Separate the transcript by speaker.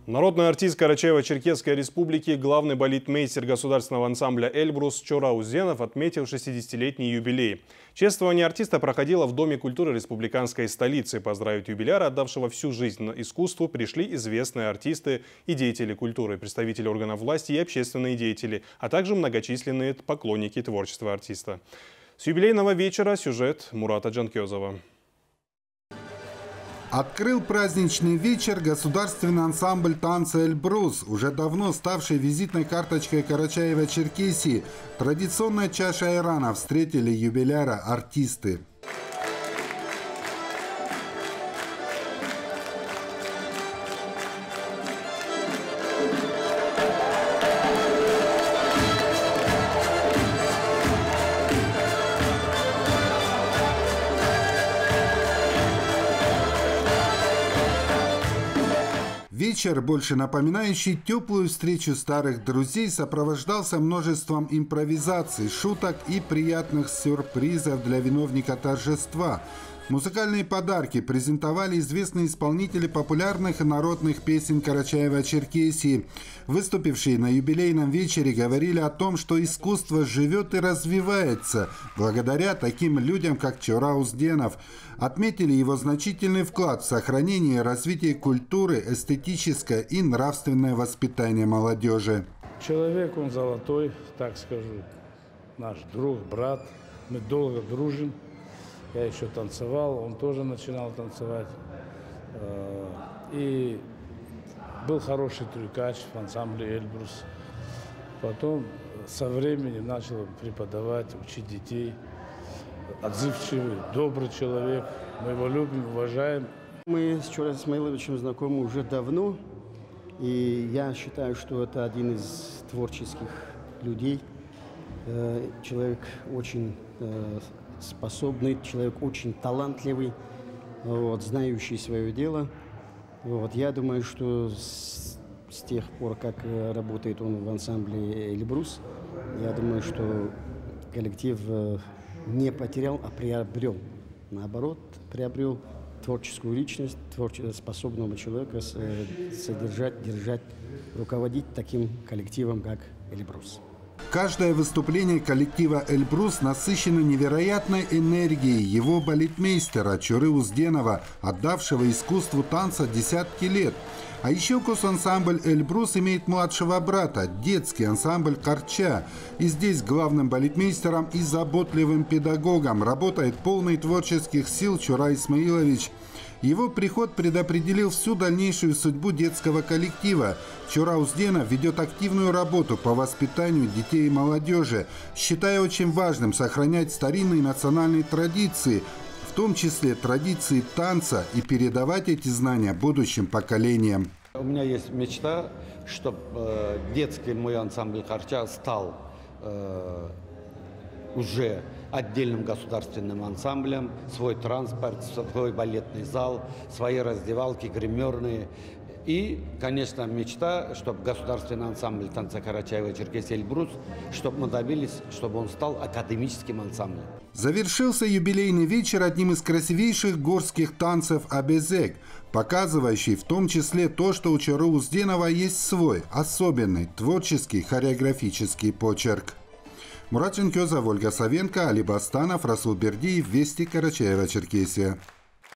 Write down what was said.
Speaker 1: Народный артист Карачаево-Черкесской республики, главный балетмейстер государственного ансамбля «Эльбрус» Чора Узденов отметил 60-летний юбилей. Чествование артиста проходило в Доме культуры республиканской столицы. Поздравить юбиляра, отдавшего всю жизнь на искусству, пришли известные артисты и деятели культуры, представители органов власти и общественные деятели, а также многочисленные поклонники творчества артиста. С юбилейного вечера сюжет Мурата Джанкезова.
Speaker 2: Открыл праздничный вечер государственный ансамбль танца «Эльбрус», уже давно ставший визитной карточкой Карачаево-Черкесии. Традиционная чаша айрана встретили юбиляра артисты. Вечер, больше напоминающий теплую встречу старых друзей, сопровождался множеством импровизаций, шуток и приятных сюрпризов для виновника торжества. Музыкальные подарки презентовали известные исполнители популярных народных песен Карачаево-Черкесии. Выступившие на юбилейном вечере говорили о том, что искусство живет и развивается благодаря таким людям, как Чора Узденов. Отметили его значительный вклад в сохранение и развитие культуры, эстетическое и нравственное воспитание молодежи.
Speaker 3: Человек, он золотой, так скажу, наш друг, брат. Мы долго дружим. Я еще танцевал, он тоже начинал танцевать. И был хороший трюкач в ансамбле «Эльбрус». Потом со временем начал преподавать, учить детей. Отзывчивый, добрый человек. Мы его любим, уважаем.
Speaker 4: Мы с Чорой Исмаиловичем знакомы уже давно. И я считаю, что это один из творческих людей. Человек очень способный, человек очень талантливый, знающий свое дело. Я думаю, что с тех пор, как работает он в ансамбле «Эльбрус», я думаю, что коллектив не потерял, а приобрел. Наоборот, приобрел творческую личность, способного человека содержать, держать, руководить таким коллективом, как «Эльбрус».
Speaker 2: Каждое выступление коллектива «Эльбрус» насыщено невероятной энергией его балетмейстера Чоры Узденова, отдавшего искусству танца десятки лет. А еще госансамбль «Эльбрус» имеет младшего брата, детский ансамбль «Карча». И здесь главным балетмейстером и заботливым педагогом работает полный творческих сил Чора Исмаилович. Его приход предопределил всю дальнейшую судьбу детского коллектива. Чора Узденов ведет активную работу по воспитанию детей и молодежи, считая очень важным сохранять старинные национальные традиции, в том числе традиции танца, и передавать эти знания будущим поколениям.
Speaker 5: У меня есть мечта, чтобы детский мой ансамбль «Карча» стал уже отдельным государственным ансамблем, свой транспорт, свой балетный зал, свои раздевалки, гримерные. И, конечно, мечта, чтобы государственный ансамбль танца Карачаево-Черкесии «Эльбрус», чтобы мы добились, чтобы он стал академическим ансамблем.
Speaker 2: Завершился юбилейный вечер одним из красивейших горских танцев «Абезек», показывающий в том числе то, что у Чоры Узденова есть свой, особенный, творческий хореографический почерк. Мурат Джанкезов, Ольга Савенко, Али Бастанов, Расул Бердиев, Вести, Карачаево-Черкесия.